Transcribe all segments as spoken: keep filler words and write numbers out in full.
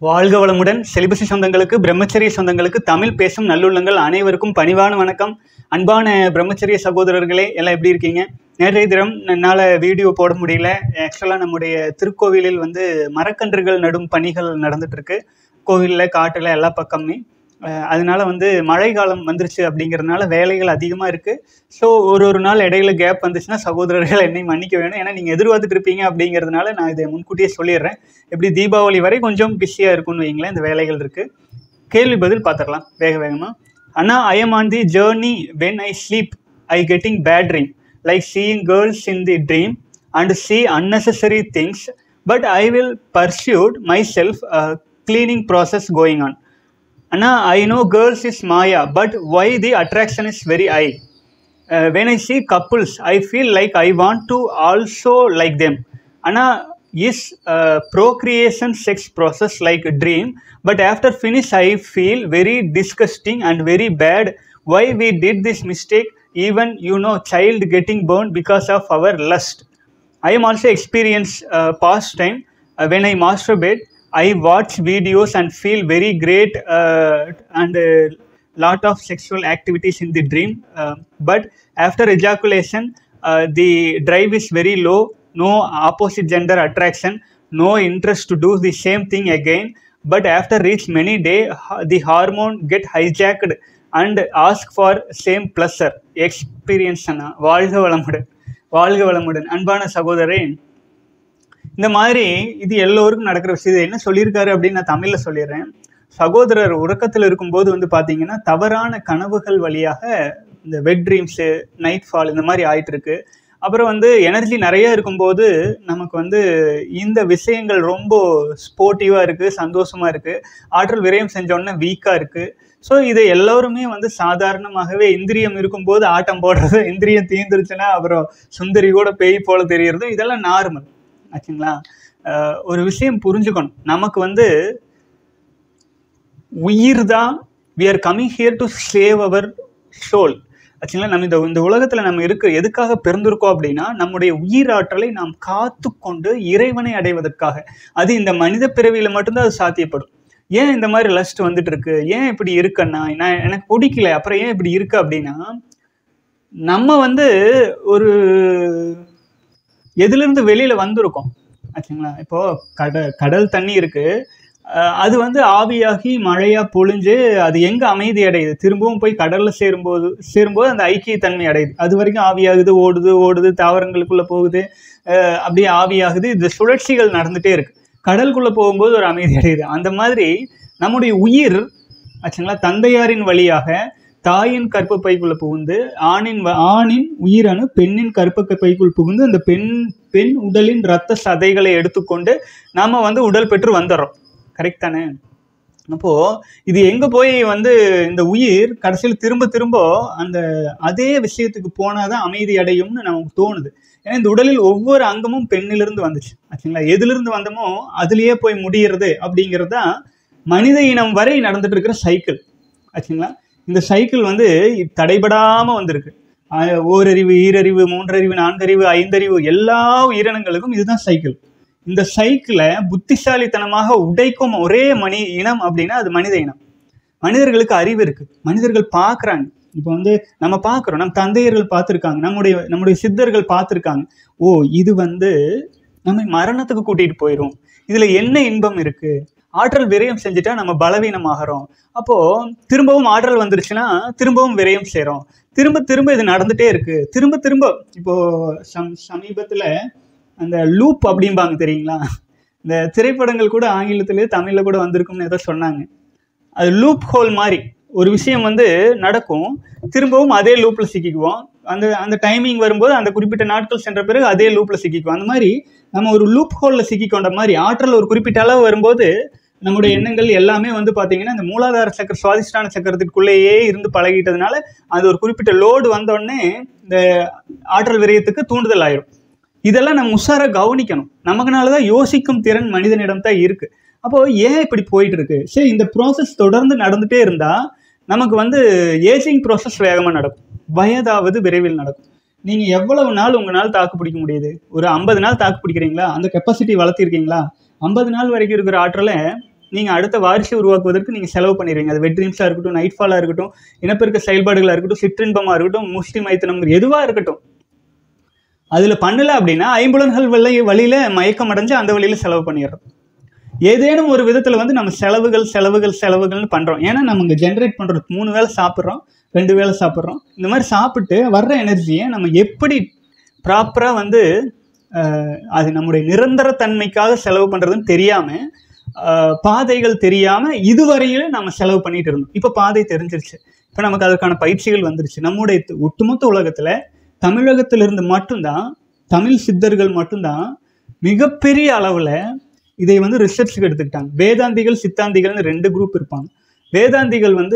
வாழ்க வளமுடன். செலிபசி சொந்தங்களுக்கு, பிரம்மச்சரிய சொந்தங்களுக்கு, தமிழ் பேசும் நல்லுள்ளங்கள் அனைவருக்கும் பணிவான வணக்கம். அன்பான பிரம்மச்சரிய சகோதரர்களே, எல்லாம் எப்படி இருக்கீங்க? நேற்றைய தினம் என்னால் வீடியோ போட முடியல. ஆக்சுவலாக நம்முடைய திருக்கோவிலில் வந்து மரக்கன்றுகள் நடும் பணிகள் நடந்துட்டுருக்கு. கோவிலில், காட்டில் எல்லா பக்கமே. அதனால வந்து மழை காலம் வந்துருச்சு அப்படிங்கிறதுனால வேலைகள் அதிகமாக இருக்குது. ஸோ ஒரு ஒரு நாள் இடையில கேப் வந்துச்சுன்னா சகோதரர்கள் என்னை மன்னிக்க வேணும். ஏன்னா நீங்கள் எதிர்பார்த்துட்டு இருப்பீங்க அப்படிங்கிறதுனால நான் இதை முன்கூட்டியே சொல்லிடுறேன். எப்படி தீபாவளி வரை கொஞ்சம் பிஸியாக இருக்கும்னு வைங்களேன். இந்த வேலைகள் இருக்குது. கேள்வி பதில் பார்த்துடலாம் வேக வேகமாக. அண்ணா, I am on the journey when I sleep I getting bad dream like seeing girls in the dream and see unnecessary things but I will pursuit myself cleaning process going on. Anna, I know girls is Maya, but why the attraction is very high? Uh, when I see couples, I feel like I want to also like them. Anna, is uh, procreation sex process like a dream, but after finish I feel very disgusting and very bad. Why we did this mistake? Even, you know, child getting born because of our lust. I am also experienced uh, past time uh, when I masturbate. I watch videos and feel very great uh, and a uh, lot of sexual activities in the dream. Uh, but after ejaculation, uh, the drive is very low, no opposite gender attraction, no interest to do the same thing again. But after reach many days, the hormone get hijacked and ask for same pleasure. Experience. வாழ்க வளமுடன், வாழ்க வளமுடன். அன்பான சகோதரரே, இந்த மாதிரி இது எல்லோருக்கும் நடக்கிற விஷயம். இது என்ன சொல்லியிருக்காரு அப்படின்னு நான் தமிழில் சொல்லிடுறேன். சகோதரர் உறக்கத்தில் இருக்கும்போது வந்து பார்த்தீங்கன்னா தவறான கனவுகள் வழியாக இந்த வெட் ட்ரீம்ஸு, நைட் ஃபால் இந்த மாதிரி ஆகிட்டு இருக்கு. அப்புறம் வந்து எனர்ஜி நிறைய இருக்கும்போது நமக்கு வந்து இந்த விஷயங்கள் ரொம்ப ஸ்போர்ட்டிவாக இருக்குது, சந்தோஷமாக இருக்குது. ஆற்றல் விரயம் செஞ்சோடனே வீக்காக இருக்குது. ஸோ இதை எல்லோருமே வந்து சாதாரணமாகவே இந்திரியம் இருக்கும்போது ஆட்டம் போடுறது, இந்திரியம் தீர்ந்துருச்சுன்னா அப்புறம் சுந்தரி கூட பேய் போல தெரியறது, இதெல்லாம் நார்மல் ஆச்சுங்களா. ஒரு விஷயம் புரிஞ்சுக்கணும், நமக்கு வந்து உயிர் தான். We are coming here to save our soul ஆச்சுங்களா. நம்ம இந்த இந்த உலகத்தில் நம்ம இருக்க எதுக்காக பிறந்திருக்கோம் அப்படின்னா நம்முடைய உயிராற்றலை நாம் காத்து கொண்டு இறைவனை அடைவதற்காக. அது இந்த மனித பிறவியில் மட்டும்தான் அது சாத்தியப்படும். ஏன் இந்த மாதிரி லஸ்ட் வந்துட்டு இருக்கு, ஏன் இப்படி இருக்குன்னா, நான் எனக்கு பிடிக்கல, அப்புறம் ஏன் இப்படி இருக்கு அப்படின்னா, நம்ம வந்து ஒரு எதுலேருந்து வெளியில் வந்திருக்கோம் ஆச்சுங்களா. இப்போது கட கடல் தண்ணி இருக்குது, அது வந்து ஆவியாகி மழையாக பொழிஞ்சு அது எங்கே அமைதி அடையுது, திரும்பவும் போய் கடலில் சேரும்போது சேரும்போது அந்த ஐக்கியத்தன்மை அடையுது. அது வரைக்கும் ஆவியாகுது, ஓடுது ஓடுது தாவரங்களுக்குள்ளே போகுது, அப்படியே ஆவியாகுது. இந்த சுழற்சிகள் நடந்துகிட்டே இருக்குது. கடலுக்குள்ளே போகும்போது ஒரு அமைதி அடையுது. அந்த மாதிரி நம்முடைய உயிர் ஆச்சுங்களா தந்தையாரின் வழியாக தாயின் கற்ப பைக்குள்ள புகுந்து ஆணின் ஆணின் உயிரணு பெண்ணின் கற்ப பைக்குள் புகுந்து அந்த பெண் பெண் உடலின் இரத்த சதைகளை எடுத்துக்கொண்டு நாம வந்து உடல் பெற்று வந்துடுறோம். கரெக்ட் தானே? அப்போ இது எங்க போய் வந்து இந்த உயிர் கடைசியில் திரும்ப திரும்ப அந்த அதே விஷயத்துக்கு போனாதான் அமைதி அடையும்னு நமக்கு தோணுது. ஏன்னா இந்த உடலில் ஒவ்வொரு அங்கமும் பெண்ணிலிருந்து வந்துச்சு ஆச்சுங்களா. எதிலிருந்து வந்தமோ அதுலேயே போய் முடிகிறது அப்படிங்கிறது தான் மனித இனம் வரை நடந்துட்டு இருக்கிற சைக்கிள் ஆச்சுங்களா. இந்த சைக்கிள் வந்து தடைபடாமல் வந்திருக்கு. ஓரறிவு, ஈரறிவு, மூன்றறிவு, நான்கறிவு, ஐந்தறிவு எல்லா உயிரினங்களுக்கும் இதுதான் சைக்கிள். இந்த சைக்கிளை புத்திசாலித்தனமாக உடைக்கும் ஒரே மனி இனம் அப்படின்னா அது மனித இனம். மனிதர்களுக்கு அறிவு இருக்குது, மனிதர்கள் பார்க்குறாங்க. இப்போ வந்து நம்ம பார்க்குறோம், நம்ம தந்தையர்கள் பார்த்துருக்காங்க, நம்முடைய நம்முடைய சித்தர்கள் பார்த்துருக்காங்க. ஓ, இது வந்து நம்ம மரணத்துக்கு கூட்டிகிட்டு போயிடும், இதில் என்ன இன்பம் இருக்குது, ஆற்றல் விரயம் செஞ்சுட்டா நம்ம பலவீனமாகறோம். அப்போது திரும்பவும் ஆற்றல் வந்துருச்சுன்னா திரும்பவும் விரயம் செய்கிறோம். திரும்ப திரும்ப இது நடந்துகிட்டே இருக்குது. திரும்ப திரும்ப இப்போது சம் சமீபத்தில் அந்த லூப் அப்படிம்பாங்க தெரியுங்களா. இந்த திரைப்படங்கள் கூட ஆங்கிலத்திலே தமிழில் கூட வந்திருக்கும்னு ஏதோ சொன்னாங்க. அது லூப் ஹோல் மாதிரி ஒரு விஷயம் வந்து நடக்கும், திரும்பவும் அதே லூப்பில் சிக்கிக்குவோம். அந்த அந்த டைமிங் வரும்போது அந்த குறிப்பிட்ட நாட்கள் சென்ற பிறகு அதே லூப்பில் சிக்கிக்குவோம். அந்த மாதிரி நம்ம ஒரு லூப் ஹோலில் சிக்கிக்கொண்ட மாதிரி ஆற்றல் ஒரு குறிப்பிட்ட அளவு வரும்போது நம்முடைய எண்ணங்கள் எல்லாமே வந்து பார்த்தீங்கன்னா இந்த மூலாதார சக்கர சுவாதிஷ்டான சக்கரத்துக்குள்ளேயே இருந்து பழகிட்டதுனால அது ஒரு குறிப்பிட்ட லோடு வந்தோடனே இந்த ஆற்றல் விரயத்துக்கு தூண்டுதல் ஆயிடும். இதெல்லாம் நம்ம உஷாராக கவனிக்கணும். நமக்குனால தான் யோசிக்கும் திறன் மனிதனிடம் தான் இருக்குது. அப்போது ஏன் இப்படி போயிட்டு இருக்கு? சரி, இந்த ப்ராசஸ் தொடர்ந்து நடந்துகிட்டே இருந்தால் நமக்கு வந்து ஏஜிங் ப்ராசஸ் வேகமாக நடக்கும், வயதாவது விரைவில் நடக்கும். நீங்கள் எவ்வளவு நாள் உங்களால் தாக்கு பிடிக்க முடியுது? ஒரு ஐம்பது நாள் தாக்கு பிடிக்கிறீங்களா? அந்த கெப்பாசிட்டி வளர்த்திருக்கீங்களா? ஐம்பது நாள் வரைக்கும் இருக்கிற ஆற்றலை நீங்கள் அடுத்த வாரிசை உருவாக்குவதற்கு நீங்கள் செலவு பண்ணிடுவீங்க. அது வெட் ட்ரீம்ஸாக இருக்கட்டும், நைட் ஃபாலாக இருக்கட்டும், இனப்பெருக்க செயல்பாடுகளாக இருக்கட்டும், சிற்றின்பமாக இருக்கட்டும், முஸ்லிம் மைத்தனம் எதுவாக இருக்கட்டும், அதில் பண்ணலை அப்படின்னா ஐம்புலன்கள் வழி வழியில் மயக்கம் அடைஞ்சு அந்த வழியில் செலவு பண்ணிடுறோம். ஏதேனும் ஒரு விதத்தில் வந்து நம்ம செலவுகள் செலவுகள் செலவுகள்னு பண்ணுறோம். ஏன்னா நம்ம இங்கே ஜென்ரேட் பண்ணுறது மூணு வேளை சாப்பிட்றோம், ரெண்டு வேளை சாப்பிட்றோம். இந்த மாதிரி சாப்பிட்டு வர்ற எனர்ஜியை நம்ம எப்படி ப்ராப்பராக வந்து அது நம்முடைய நிரந்தரத்தன்மைக்காக செலவு பண்ணுறதுன்னு தெரியாமல், பாதைகள் தெரியாமல் இதுவரையில் நம்ம செலவு பண்ணிட்டு இருந்தோம். இப்போ பாதை தெரிஞ்சிருச்சு. இப்போ நமக்கு அதற்கான பயிற்சிகள் வந்துருச்சு. நம்முடைய ஒட்டுமொத்த உலகத்தில் தமிழகத்திலிருந்து மட்டும்தான், தமிழ் சித்தர்கள் மட்டும்தான் மிகப்பெரிய அளவில் இதை வந்து ரிசர்ச்சுக்கு எடுத்துக்கிட்டாங்க. வேதாந்திகள் சித்தாந்திகள்னு ரெண்டு குரூப் இருப்பாங்க. வேதாந்திகள் வந்து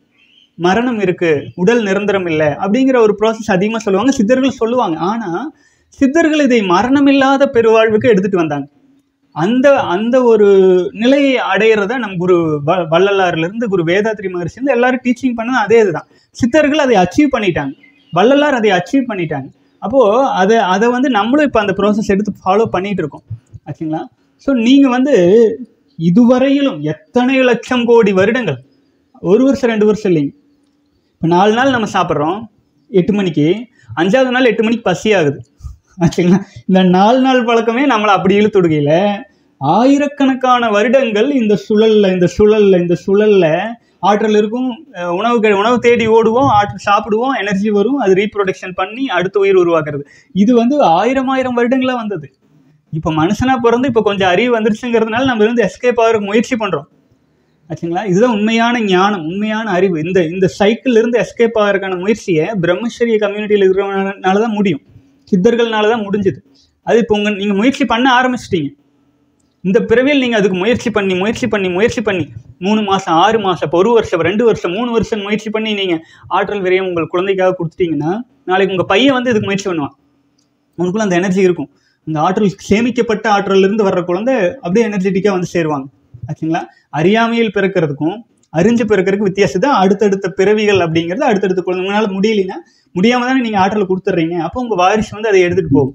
மரணம் இருக்குது, உடல் நிரந்தரம் இல்லை அப்படிங்கிற ஒரு ப்ராசஸ் அதிகமாக சொல்லுவாங்க, சித்தர்கள் சொல்லுவாங்க. ஆனால் சித்தர்கள் இதை மரணமில்லாத பெருவாழ்வுக்கு எடுத்துகிட்டு வந்தாங்க. அந்த அந்த ஒரு நிலையை அடையிறத நம் குரு வ வள்ளலாறுலேருந்து குரு வேதாத்ரி மகர்ஷி எல்லாரும் டீச்சிங் பண்ணது அதே இதுதான். சித்தர்கள் அதை அச்சீவ் பண்ணிட்டாங்க, வள்ளலார் அதை அச்சீவ் பண்ணிட்டாங்க. அப்போது அதை அதை வந்து நம்மளும் இப்போ அந்த ப்ராசஸ் எடுத்து ஃபாலோ பண்ணிகிட்டு இருக்கோம் ஆச்சுங்களா. ஸோ நீங்கள் வந்து இதுவரையிலும் எத்தனை லட்சம் கோடி வருடங்கள், ஒரு வருஷம் ரெண்டு வருஷம் இல்லைங்க, இப்போ நாலு நாள் நம்ம சாப்பிட்றோம் எட்டு மணிக்கு, அஞ்சாவது நாள் எட்டு மணிக்கு பசி ஆகுது ஆச்சுங்களா. இந்த நாலு நாள் பழக்கமே நம்மளை அப்படி இழுத்துடுகையில் ஆயிரக்கணக்கான வருடங்கள் இந்த சுழலில் இந்த சுழலில் இந்த சுழலில் ஆற்றல் இருக்கும். உணவு உணவு தேடி ஓடுவோம், ஆற்றல் சாப்பிடுவோம், எனர்ஜி வரும், அது ரீப்ரொடக்ஷன் பண்ணி அடுத்த உயிர் உருவாக்குறது. இது வந்து ஆயிரம் ஆயிரம் வருடங்களாக வந்தது. இப்போ மனுஷனாக பிறந்து இப்போ கொஞ்சம் அறிவு வந்துருச்சுங்கிறதுனால நம்ம வந்து எஸ்கேப் ஆகிறதுக்கு முயற்சி பண்ணுறோம் ஆச்சுங்களா. இதுதான் உண்மையான ஞானம், உண்மையான அறிவு. இந்த இந்த சைக்கிள் இருந்து எஸ்கேப் ஆகிறதுக்கான முயற்சியை பிரம்மச்சரிய கம்யூனிட்டியில் இருக்கிறவனால தான் முடியும், சித்தர்கள்னால தான் முடிஞ்சுது. அது இப்போ உங்கள் நீங்கள் முயற்சி பண்ண ஆரம்பிச்சிட்டீங்க. இந்த பிறவியில் நீங்கள் அதுக்கு முயற்சி பண்ணி முயற்சி பண்ணி முயற்சி பண்ணி மூணு மாதம் ஆறு மாதம் இப்போ ஒரு வருஷம் ரெண்டு வருஷம் மூணு வருஷம் முயற்சி பண்ணி நீங்கள் ஆற்றல் விரையும் உங்கள் குழந்தைக்காக கொடுத்துட்டீங்கன்னா நாளைக்கு உங்கள் பையன் வந்து இதுக்கு முயற்சி பண்ணுவான். உங்களுக்குள்ள அந்த எனர்ஜி இருக்கும். அந்த ஆற்றல் சேமிக்கப்பட்ட ஆற்றலிருந்து வர்ற குழந்தை அப்படியே எனர்ஜெட்டிக்காக வந்து சேருவாங்க ஆச்சுங்களா. அறியாமையில் பிறக்கிறதுக்கும் அறிஞ்சு பிறக்கிறதுக்கு வித்தியாசம் தான். அடுத்தடுத்த பிறவிகள் அப்படிங்கிறது அடுத்தடுத்த குழந்தை உங்களால் முடியலைன்னா முடியாமல் தானே நீங்கள் ஆற்றலை கொடுத்துட்றீங்க. அப்போ உங்கள் வாரிசு வந்து அதை எடுத்துகிட்டு போகும்.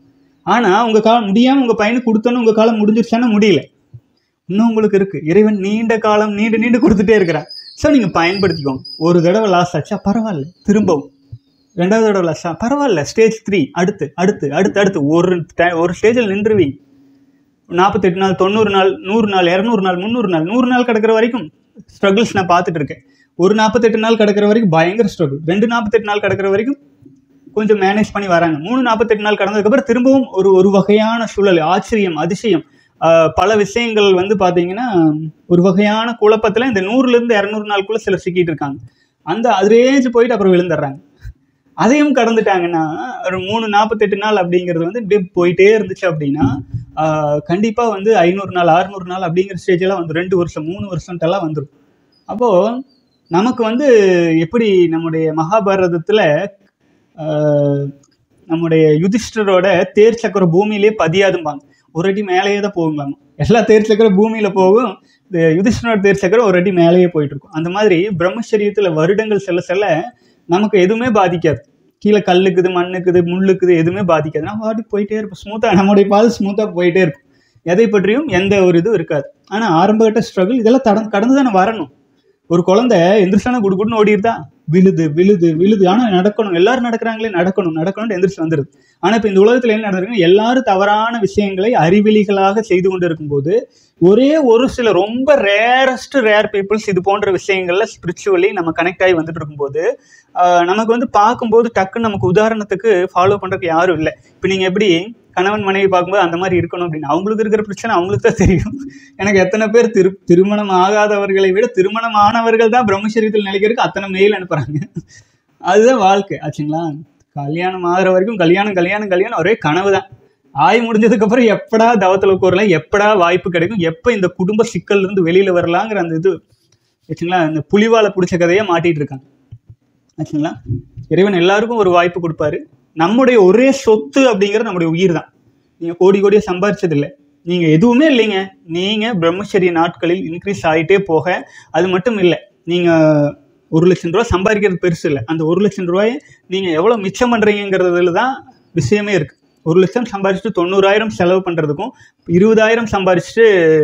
ஆனால் உங்கள் காலம் முடியாமல் உங்கள் பையனுக்கு கொடுத்தோன்னு உங்கள் காலம் முடிஞ்சிருச்சானா முடியல, இன்னும் உங்களுக்கு இருக்குது. இறைவன் நீண்ட காலம் நீண்டு நீண்டு கொடுத்துட்டே இருக்கிறான். ஸோ நீங்கள் பயன்படுத்திக்கோங்க. ஒரு தடவை லாஸ் ஆச்சா பரவாயில்ல, திரும்பவும் ரெண்டாவது தடவை லாஸா பரவாயில்ல, ஸ்டேஜ் த்ரீ அடுத்து அடுத்து அடுத்து அடுத்து ஒரு ஒரு ஸ்டேஜில் நின்றுவீங்க. நாற்பத்தெட்டு நாள் தொண்ணூறு நாள் நூறு நாள் இரநூறு நாள் முந்நூறு நாள் நூறு நாள் கிடக்கிற வரைக்கும் ஸ்ட்ரகிள்ஸ் நான் பார்த்துட்டு இருக்கேன். ஒரு நாற்பத்தெட்டு நாள் கிடக்கிற வரைக்கும் பயங்கர ஸ்ட்ரகிள், ரெண்டு நாற்பத்தெட்டு நாள் கிடக்கிற வரைக்கும் கொஞ்சம் மேனேஜ் பண்ணி வராங்க. மூணு நாற்பத்தெட்டு நாள் கடந்ததுக்கப்புறம் திரும்பவும் ஒரு ஒரு வகையான சூழல், ஆச்சரியம், அதிசயம், பல விஷயங்கள் வந்து பார்த்தீங்கன்னா ஒரு வகையான குழப்பத்தில் இந்த நூறுலேருந்து இரநூறு நாளுக்குள்ளே சிலர் சிக்கிட்டு இருக்காங்க. அந்த அதிரேஞ்சு போயிட்டு அப்புறம் விழுந்துடுறாங்க. அதையும் கடந்துட்டாங்கன்னா ஒரு மூணு நாற்பத்தெட்டு நாள் அப்படிங்கிறது வந்து இப்படியே போயிட்டே இருந்துச்சு அப்படின்னா கண்டிப்பாக வந்து ஐநூறு நாள் அறுநூறு நாள் அப்படிங்கிற ஸ்டேஜெல்லாம் வந்து ரெண்டு வருஷம் மூணு வருஷம்ட்டெல்லாம் வந்துடும். அப்போது நமக்கு வந்து எப்படி நம்முடைய மகாபாரதத்தில் நம்முடைய யுதிஷ்டரோட தேர் சக்கரம் பூமியிலே பதியாதும்பாங்க, ஒரு அடி மேலேயே தான் போகுங்களாமா. எல்லா தேர் சக்கரம் பூமியில் போகும், இந்த யுதிஷ்டரோட தேர் சக்கரம் ஒரு அடி மேலேயே போயிட்டு இருக்கும். அந்த மாதிரி பிரம்மச்சரியத்தில் வருடங்கள் செல்ல செல்ல நமக்கு எதுவுமே பாதிக்காது. கீழே கல்லுக்குது, மண்ணுக்குது, முள்ளுக்குது, எதுவுமே பாதிக்காது. நம்ம பாட்டு போயிட்டே இருப்போம் ஸ்மூத்தாக, நம்முடைய பால் ஸ்மூத்தாக போயிட்டே இருக்கும். எதை பற்றியும் எந்த ஒரு இதுவும் இருக்காது. ஆனால் ஆரம்பகட்ட ஸ்ட்ரகிள் இதெல்லாம் தட கடந்து தானே வரணும். ஒரு குழந்தை எந்திரிச்சானா குடுக்குன்னு ஓடிடுதா, விழுது விழுது விழுது. ஆனால் நடக்கணும், எல்லாரும் நடக்கிறாங்களே, நடக்கணும் நடக்கணும்னு எந்திரிச்சு வந்துடுது. ஆனால் இப்போ இந்த உலகத்தில் என்ன நடந்திருக்கு, எல்லாரும் தவறான விஷயங்களை அறிவிலிகளாக செய்து கொண்டு இருக்கும்போது ஒரே ஒரு சில ரொம்ப ரேரஸ்ட் ரேர் பீப்புள்ஸ் இது போன்ற விஷயங்கள்ல ஸ்பிரிச்சுவலி நம்ம கனெக்ட் ஆகி வந்துட்டு இருக்கும்போது நமக்கு வந்து பார்க்கும்போது டக்குன்னு நமக்கு உதாரணத்துக்கு ஃபாலோ பண்ணுறதுக்கு யாரும் இல்லை. இப்போ நீங்கள் எப்படி கணவன் மனைவி பார்க்கும்போது அந்த மாதிரி இருக்கணும் அப்படின்னு அவங்களுக்கு இருக்கிற பிரச்சனை அவங்களுக்கு தான் தெரியும். எனக்கு எத்தனை பேர் திரு திருமணம் ஆகாதவர்களை விட திருமணம் ஆனவர்கள் தான் பிரம்மச்சரியத்தில் நிலைக்கிறதுக்கு அத்தனை மெயில் அனுப்புகிறாங்க. அதுதான் வாழ்க்கை ஆச்சுங்களா. கல்யாணம் ஆகிற வரைக்கும் கல்யாணம் கல்யாணம் கல்யாணம் ஒரே கனவு தான். ஆய் முடிஞ்சதுக்கப்புறம் எப்படா தவத்தில் கூறலாம், எப்படா வாய்ப்பு கிடைக்கும், எப்போ இந்த குடும்ப சிக்கல்லேருந்து வெளியில் வரலாங்கிற அந்த இது ஆச்சுங்களா. இந்த புலிவாலை பிடிச்ச கதையாக மாட்டிகிட்டு இருக்காங்க ஆச்சுங்களா. இறைவன் எல்லாருக்கும் ஒரு வாய்ப்பு கொடுப்பாரு. நம்முடைய ஒரே சொத்து அப்படிங்கிறது நம்முடைய உயிர் தான். நீங்கள் கோடி கோடியாக சம்பாதிச்சதில்லை, நீங்கள் எதுவுமே இல்லைங்க. நீங்கள் பிரம்மச்சரிய நாட்களில் இன்க்ரீஸ் ஆகிட்டே போக, அது மட்டும் இல்லை, நீங்கள் ஒரு லட்சம் ரூபா சம்பாதிக்கிறது பெருசு இல்லை. அந்த ஒரு லட்சம் ரூபாயை நீங்கள் எவ்வளோ மிச்சம் பண்ணுறீங்கிறதுல தான் விஷயமே இருக்குது. ஒரு லட்சம் சம்பாதிச்சுட்டு தொண்ணூறாயிரம் செலவு பண்ணுறதுக்கும் இருபதாயிரம் சம்பாதிச்சுட்டு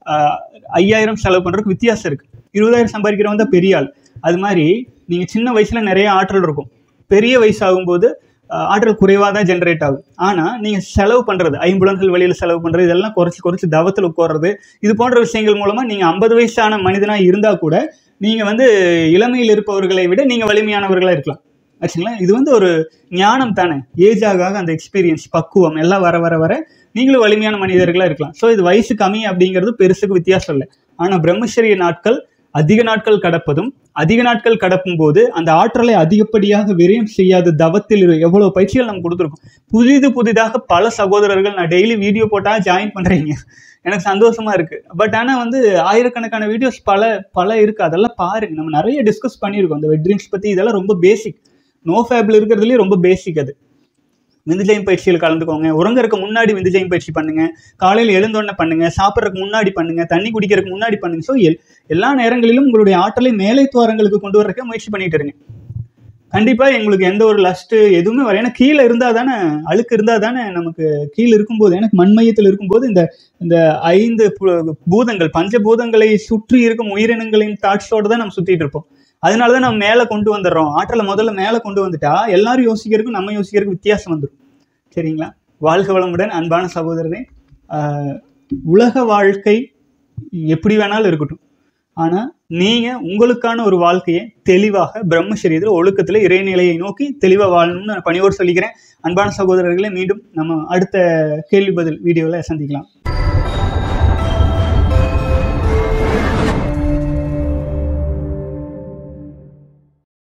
ஐயாயிரம் செலவு பண்ணுறதுக்கு வித்தியாசம் இருக்குது. இருபதாயிரம் சம்பாதிக்கிறவங்க தான் பெரிய ஆள். அது மாதிரி நீங்கள் சின்ன வயசில் நிறைய ஆற்றல் இருக்கும், பெரிய வயசாகும்போது ஆற்றல் குறைவாக தான் ஜென்ரேட் ஆகும். ஆனால் நீங்கள் செலவு பண்ணுறது, ஐம்புலன்கள் வழியில் செலவு பண்ணுறது, இதெல்லாம் குறைச்சி குறைச்சி தவத்தில் உட்கார்றது, இது போன்ற விஷயங்கள் மூலமாக நீங்கள் ஐம்பது வயசான மனிதனாக இருந்தால் கூட நீங்கள் வந்து இளமையில் இருப்பவர்களை விட நீங்கள் வலிமையானவர்களாக இருக்கலாம். ஆச்சுங்களா? இது வந்து ஒரு ஞானம் தானே. ஏஜ் ஆக அந்த எக்ஸ்பீரியன்ஸ், பக்குவம் எல்லாம் வர வர வர நீங்களும் வலிமையான மனிதர்களாக இருக்கலாம். ஸோ இது வயசு கம்மி அப்படிங்கிறது பெருசுக்கு வித்தியாசம் இல்லை. ஆனால் பிரம்மச்சரிய நாட்கள் அதிக நாட்கள் கடப்பதும், அதிக நாட்கள் கடப்பும் போது அந்த ஆற்றலை அதிகப்படியாக விரயம் செய்யாத தவத்தில் எவ்வளோ பயிற்சிகள் நம்ம கொடுத்துருக்கோம். புதிது புதிதாக பல சகோதரர்கள் நான் டெய்லி வீடியோ போட்டால் ஜாயின் பண்ணுறீங்க, எனக்கு சந்தோஷமா இருக்கு. பட் ஆனால் வந்து ஆயிரக்கணக்கான வீடியோஸ் பல பல இருக்கு, அதெல்லாம் பாருங்க. நம்ம நிறைய டிஸ்கஸ் பண்ணியிருக்கோம் அந்த வெட் ட்ரீம்ஸ் பற்றி. இதெல்லாம் ரொம்ப பேசிக், நோ ஃபேப்ல இருக்கிறதுலேயே ரொம்ப பேசிக். அது விந்துஜயம் பயிற்சியில் கலந்துக்கோங்க. உறங்கறதுக்கு முன்னாடி விந்துஜயம் பயிற்சி பண்ணுங்க, காலையில் எழுந்தோடனே பண்ணுங்க, சாப்பிட்றதுக்கு முன்னாடி பண்ணுங்க, தண்ணி குடிக்கிறதுக்கு முன்னாடி பண்ணுங்க. ஸோ எல் எல்லா நேரங்களிலும் உங்களுடைய ஆற்றலை மேலை துவாரங்களுக்கு கொண்டு வரக்க முயற்சி பண்ணிட்டு இருங்க. கண்டிப்பாக எங்களுக்கு எந்த ஒரு லஸ்ட்டு எதுவுமே வர, ஏன்னா கீழே இருந்தால் தானே, அழுக்கு இருந்தால் தானே நமக்கு கீழே இருக்கும்போது, எனக்கு மண்மையத்தில் இருக்கும்போது இந்த இந்த ஐந்து பூதங்கள் பஞ்சபூதங்களை சுற்றி இருக்கும் உயிரினங்களின் தாட்ஸோடு தான் நம்ம சுற்றிட்டு இருப்போம். அதனால தான் நம்ம மேலே கொண்டு வந்துடுறோம். ஆற்றலை முதல்ல மேலே கொண்டு வந்துட்டா எல்லாரும் யோசிக்கிறதுக்கும் நம்ம யோசிக்கிறதுக்கும் வித்தியாசம் வந்துடும். சரிங்களா? வாழ்க வளமுடன் அன்பான சகோதரரே. உலக வாழ்க்கை எப்படி வேணாலும் இருக்கட்டும், ஆனால் நீங்கள் உங்களுக்கான ஒரு வாழ்க்கையை தெளிவாக பிரம்மச்சரியத்தில் ஒழுக்கத்தில் இறைநிலையை நோக்கி தெளிவாக வாழணும்னு நான் பணியோடு சொல்லிக்கிறேன். அன்பான சகோதரர்களே, மீண்டும் நம்ம அடுத்த கேள்வி பதில் வீடியோவில் சந்திக்கலாம்.